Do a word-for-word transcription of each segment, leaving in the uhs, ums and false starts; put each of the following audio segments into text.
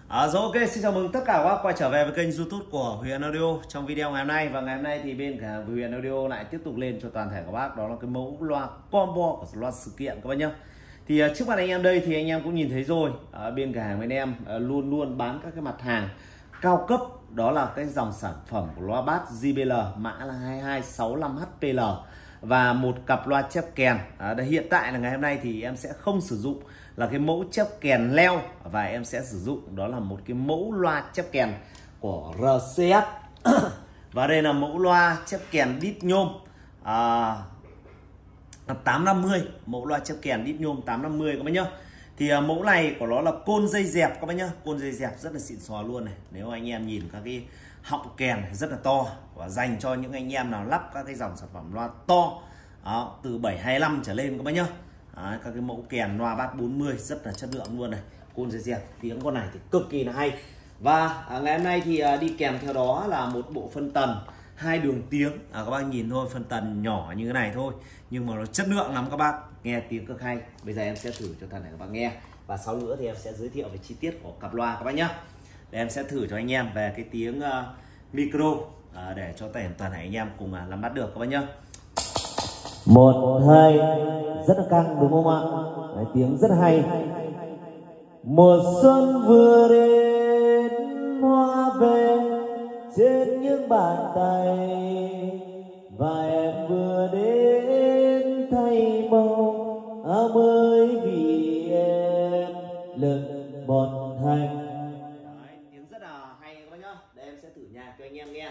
À, rồi ok, xin chào mừng tất cả các bác quay trở về với kênh YouTube của Huyền Audio. Trong video ngày hôm nay và ngày hôm nay thì bên cả Huyền Audio lại tiếp tục lên cho toàn thể các bác đó là cái mẫu loa combo của loa sự kiện các bác nhá. Thì uh, trước mặt anh em đây thì anh em cũng nhìn thấy rồi, ở bên cả hàng bên em uh, luôn luôn bán các cái mặt hàng cao cấp, đó là cái dòng sản phẩm của loa bass gi bê lờ mã là hai hai sáu lăm H P L và một cặp loa chép kèn. À, đây, hiện tại là ngày hôm nay thì em sẽ không sử dụng là cái mẫu chép kèn leo và em sẽ sử dụng đó là một cái mẫu loa chép kèn của rờ xê ép và đây là mẫu loa chép kèn đít nhôm à, tám năm mươi, mẫu loa chép kèn đít nhôm tám năm mươi các bác nhá. Thì uh, mẫu này của nó là côn dây dẹp các bác nhá, côn dây dẹp rất là xịn xò luôn này. Nếu anh em nhìn các cái họng kèn rất là to và dành cho những anh em nào lắp các cái dòng sản phẩm loa to đó, từ bảy hai lăm trở lên các bác nhá. Đấy, các cái mẫu kèn loa bass bốn mươi rất là chất lượng luôn này, côn dây dẹp, tiếng con này thì cực kỳ là hay. Và à, ngày hôm nay thì à, đi kèm theo đó là một bộ phân tần hai đường tiếng. À, các bác nhìn thôi, phân tần nhỏ như thế này thôi nhưng mà nó chất lượng lắm các bác, nghe tiếng cực hay. Bây giờ em sẽ thử cho toàn thể các bác nghe và sau nữa thì em sẽ giới thiệu về chi tiết của cặp loa các bác nhá. Để em sẽ thử cho anh em về cái tiếng uh, micro uh, để cho toàn toàn thể anh em cùng uh, làm bắt được các bác nhá. Một hai rất là căng đúng không ạ? Đấy, tiếng rất hay. Mùa xuân vừa đến, hoa về trên những bàn tay và em vừa đến thay màu áo mới vì em lần một hành. Đấy, tiếng rất là hay các bác nhá. Để em sẽ thử nhạc cho anh em nghe.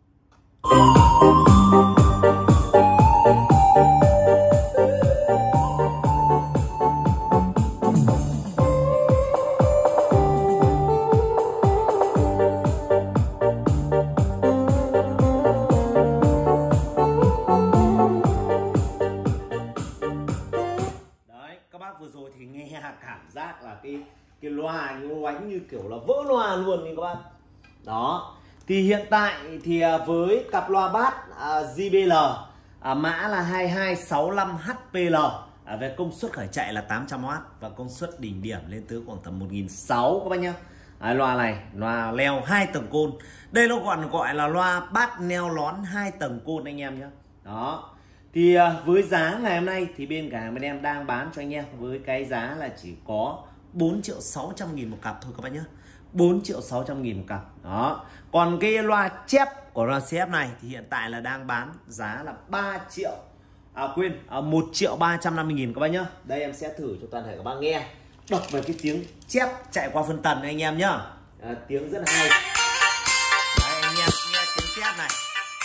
Vừa rồi thì nghe cảm giác là cái cái loa như oánh như kiểu là vỡ loa luôn nha các bác. Đó. Thì hiện tại thì với cặp loa bass uh, gi bê lờ uh, mã là hai hai sáu lăm H P L uh, về công suất khởi chạy là tám trăm oát và công suất đỉnh điểm lên tới khoảng tầm một nghìn sáu trăm các bác nhá. Đấy, loa này loa leo hai tầng côn. Đây nó gọi gọi là loa bass neo lón hai tầng côn anh em nhé. Đó. Thì uh, với giá ngày hôm nay thì bên cả bên em đang bán cho anh em với cái giá là chỉ có bốn triệu sáu trăm nghìn một cặp thôi các bác nhé. bốn triệu sáu trăm nghìn một cặp. Đó. Còn cái loa chép của rờ xê ép này thì hiện tại là đang bán giá là ba triệu. À quên, à, một triệu ba trăm năm mươi nghìn các bác nhé. Đây em sẽ thử cho toàn thể các bác nghe. Đọc về cái tiếng chép chạy qua phân tần này anh em nhá. À, tiếng rất hay. Đấy, anh em nghe tiếng chép này.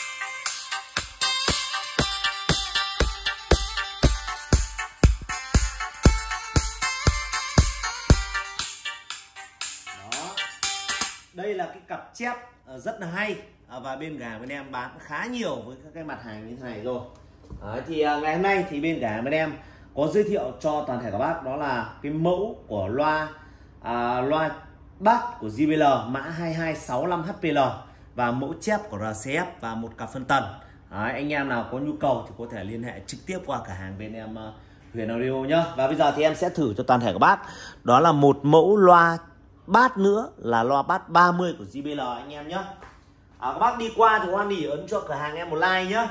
Đây là cái cặp chép rất là hay và bên gà bên em bán khá nhiều với các cái mặt hàng như thế này rồi. Đấy, thì ngày hôm nay thì bên gà bên em có giới thiệu cho toàn thể các bác đó là cái mẫu của loa à, loa bass của gi bê lờ mã hai hai sáu lăm H P L và mẫu chép của rờ xê ép và một cặp phân tần. Đấy, anh em nào có nhu cầu thì có thể liên hệ trực tiếp qua cửa hàng bên em uh, Huyền Audio nhá. Và bây giờ thì em sẽ thử cho toàn thể các bác đó là một mẫu loa bass nữa là loa bass ba mươi của gi bê lờ anh em nhé. À, các bác đi qua thì hoan hỉ ấn cho cửa hàng em một like nhé.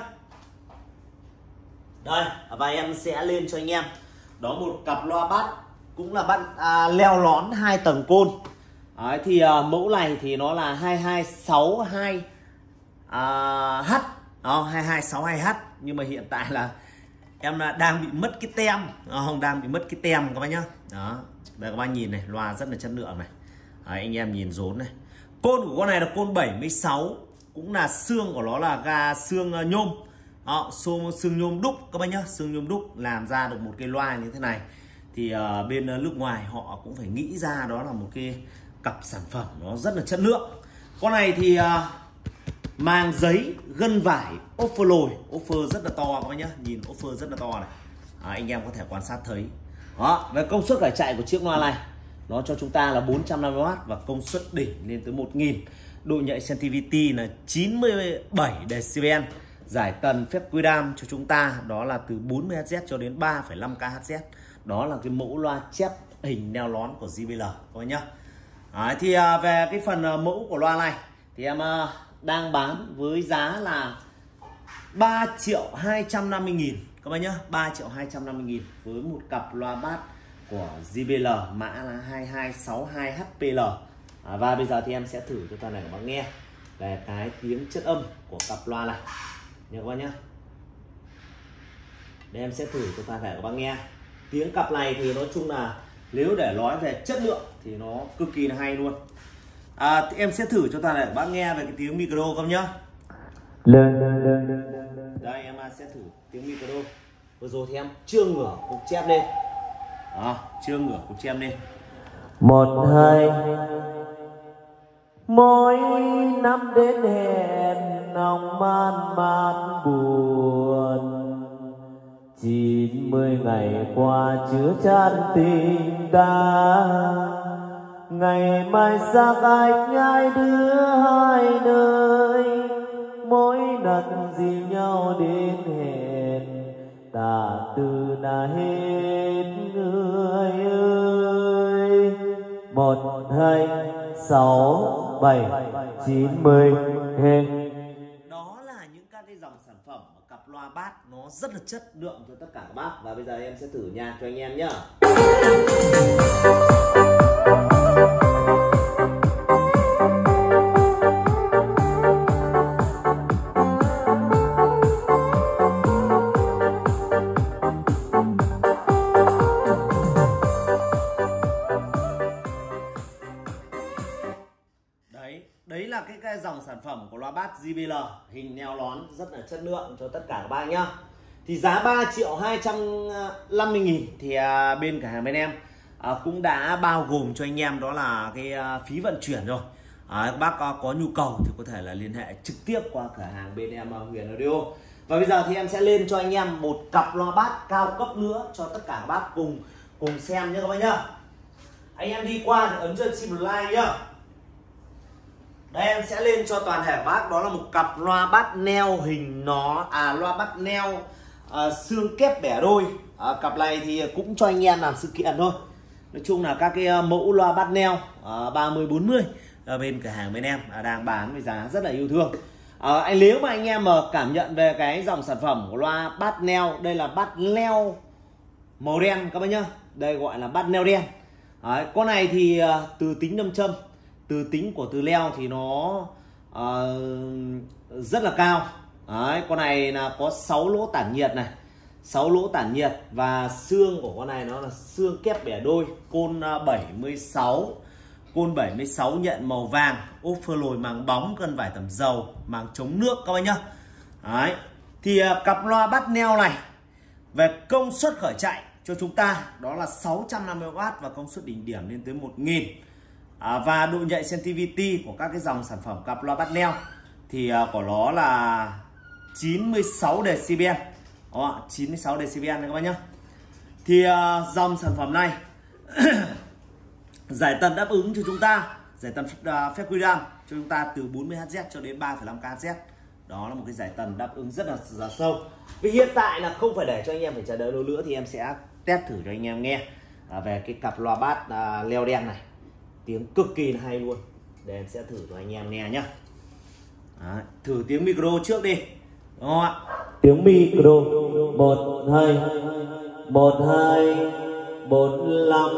Đây, và em sẽ lên cho anh em đó một cặp loa bass cũng là bass à, leo lón hai tầng côn. Đấy, thì à, mẫu này thì nó là hai hai sáu hai à, H đó, hai hai sáu hai H nhưng mà hiện tại là em là đang bị mất cái tem, không đang bị mất cái tem các bác nhá. Đó, đây các bác nhìn này, loa rất là chất lượng này. Đấy, anh em nhìn rốn này. Côn của con này là côn bảy mươi sáu, cũng là xương của nó là ga xương nhôm. Đó, xương nhôm đúc các bác nhá, xương nhôm đúc làm ra được một cái loa như thế này. Thì uh, bên uh, nước ngoài họ cũng phải nghĩ ra đó là một cái cặp sản phẩm nó rất là chất lượng. Con này thì uh, màng giấy, gân vải, offer lồi, offer rất là to các bác nhá, nhìn offer rất là to này. À, anh em có thể quan sát thấy. Đó, về công suất khởi chạy của chiếc loa này nó cho chúng ta là bốn trăm năm mươi oát và công suất đỉnh lên tới một nghìn. Độ nhạy sensitivity là chín mươi bảy decibel. Giải tần phép quy đam cho chúng ta đó là từ bốn mươi héc cho đến ba phẩy năm ki héc. Đó là cái mẫu loa chép hình neo lón của gi bê lờ các bác nhá. Đấy, thì à, về cái phần à, mẫu của loa này thì em à, đang bán với giá là ba triệu hai trăm năm mươi nghìn các bạn nhá, ba triệu hai trăm năm mươi nghìn với một cặp loa bass của gi bê lờ mã là hai hai sáu hai H P L. À, và bây giờ thì em sẽ thử cho toàn thể các bạn nghe về cái tiếng chất âm của cặp loa này nha các bạn nhá. Để em sẽ thử cho toàn thể các bạn nghe. Tiếng cặp này thì nói chung là nếu để nói về chất lượng thì nó cực kỳ là hay luôn. À, thì em sẽ thử cho toàn thể các bạn nghe về cái tiếng micro các bạn nhá. Đây em sẽ thử tiếng micro. Vừa rồi thì em chưa ngửa cục chép lên. Đó, chưa ngửa cục chép lên. Một hai mỗi năm đến hẹn nồng man man buồn, chín mươi ngày qua chứa chan tình ta, ngày mai xa cách hai đứa hai nơi, mỗi lần dìu nhau đến hẹn ta từ na hết người ơi. Một hai sáu bảy chín mươi hết. Đó là những các cái dòng sản phẩm cặp loa bass nó rất là chất lượng cho tất cả các bác. Và bây giờ em sẽ thử nhạc cho anh em nhá. Đấy là cái, cái dòng sản phẩm của loa bass gi bê lờ hình neo lón rất là chất lượng cho tất cả các bác nhá. Thì giá ba triệu hai trăm năm mươi nghìn thì à, bên cửa hàng bên em à, cũng đã bao gồm cho anh em đó là cái à, phí vận chuyển rồi. À, các bác có, có nhu cầu thì có thể là liên hệ trực tiếp qua cửa hàng bên em Huyền Audio. Và bây giờ thì em sẽ lên cho anh em một cặp loa bass cao cấp nữa cho tất cả các bác cùng cùng xem nhé các bác nhá. Anh em đi qua thì ấn chân xin một like nhá. Đây em sẽ lên cho toàn thể bác đó là một cặp loa bass neo hình nó à loa bass neo à, xương kép bẻ đôi. À, cặp này thì cũng cho anh em làm sự kiện thôi. Nói chung là các cái mẫu loa bass neo à, ba mươi bốn mươi ở bên cửa hàng bên em à, đang bán với giá rất là yêu thương. À, anh nếu mà anh em mà cảm nhận về cái dòng sản phẩm của loa bass neo, đây là bass neo màu đen các bác nhá. Đây gọi là bass neo đen. Đấy, con này thì à, từ tính nam châm, từ tính của từ leo thì nó uh, rất là cao. Đấy, con này là có sáu lỗ tản nhiệt này, sáu lỗ tản nhiệt và xương của con này nó là xương kép bẻ đôi, côn bảy mươi sáu, côn bảy mươi sáu nhận màu vàng, ốp phơ lồi màng bóng, cân vải tẩm dầu, màng chống nước các bác nhá. Đấy, thì uh, cặp loa bass neo này về công suất khởi chạy cho chúng ta đó là sáu trăm năm mươi oát và công suất đỉnh điểm lên tới một nghìn. À, và độ nhạy sensitivity của các cái dòng sản phẩm cặp loa bass neo thì uh, của nó là chín mươi sáu decibel. Đó, chín mươi sáu decibel này các bác nhá. Thì uh, dòng sản phẩm này giải tần đáp ứng cho chúng ta, giải tần uh, frequency cho chúng ta từ bốn mươi héc cho đến ba phẩy năm ki héc. Đó là một cái giải tần đáp ứng rất là, là sâu. Vì hiện tại là không phải để cho anh em phải chờ đợi lâu nữa thì em sẽ test thử cho anh em nghe uh, về cái cặp loa bass uh, leo đen này. Tiếng cực kỳ là hay luôn. Để em sẽ thử cho anh em nghe nhá. Đấy, thử tiếng micro trước đi. Đúng không ạ? Tiếng micro một hai một hai bốn năm.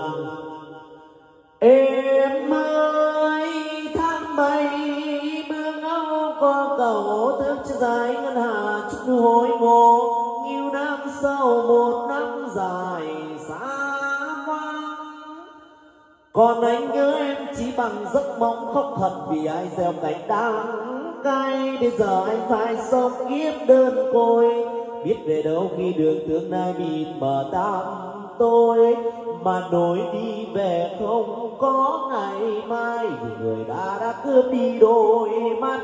Em ơi tháng bảy mưa ngâu có cầu thức chân dài ngân hà chút hối ngộ nghiêu năm sau một năm dài xa vắng. Còn anh nhớ em chỉ bằng giấc mong khóc thật vì ai gieo cánh đắng cay. Đến giờ anh phải sống kiếp đơn côi, biết về đâu khi đường tương lai mịt mờ tăm tôi, mà nối đi về không có ngày mai vì người đã đã cướp đi đôi mắt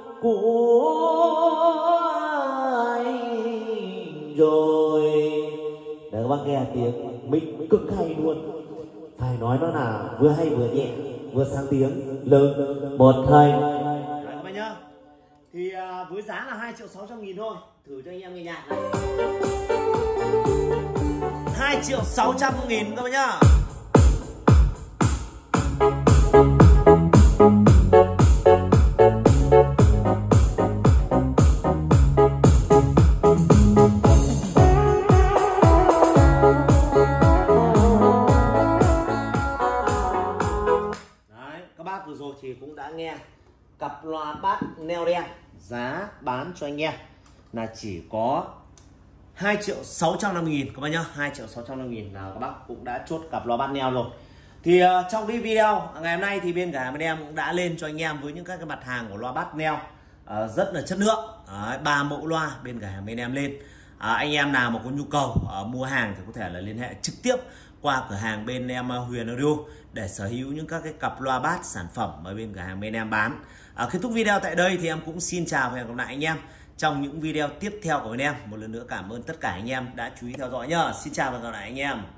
của anh rồi. Để các bác nghe tiếng mình cực hay luôn. Phải nói nó là vừa hay vừa nhẹ, vừa sang tiếng lớn. Một hai. Các bạn nhá. Thì uh, với giá là hai triệu sáu trăm nghìn thôi. Thử cho anh em nghe nhạc này. hai triệu sáu trăm nghìn các bạn nhá. vừa rồi thì cũng đã nghe cặp loa bass neo đen giá bán cho anh em là chỉ có hai triệu sáu trăm năm mươi nghìn các bác nhá, hai triệu sáu trăm năm mươi nghìn là các bác cũng đã chốt cặp loa bass neo rồi. Thì uh, trong cái video ngày hôm nay thì bên cửa hàng bên em cũng đã lên cho anh em với những các cái mặt hàng của loa bass neo uh, rất là chất lượng, ba uh, mẫu loa bên cửa hàng bên em lên. Uh, anh em nào mà có nhu cầu uh, mua hàng thì có thể là liên hệ trực tiếp qua cửa hàng bên em uh, Huyền Audio để sở hữu những các cái cặp loa bass sản phẩm ở bên cửa hàng bên em bán. Uh, kết thúc video tại đây thì em cũng xin chào và hẹn gặp lại anh em trong những video tiếp theo của bên em. Một lần nữa cảm ơn tất cả anh em đã chú ý theo dõi nhá. Xin chào và hẹn gặp lại anh em.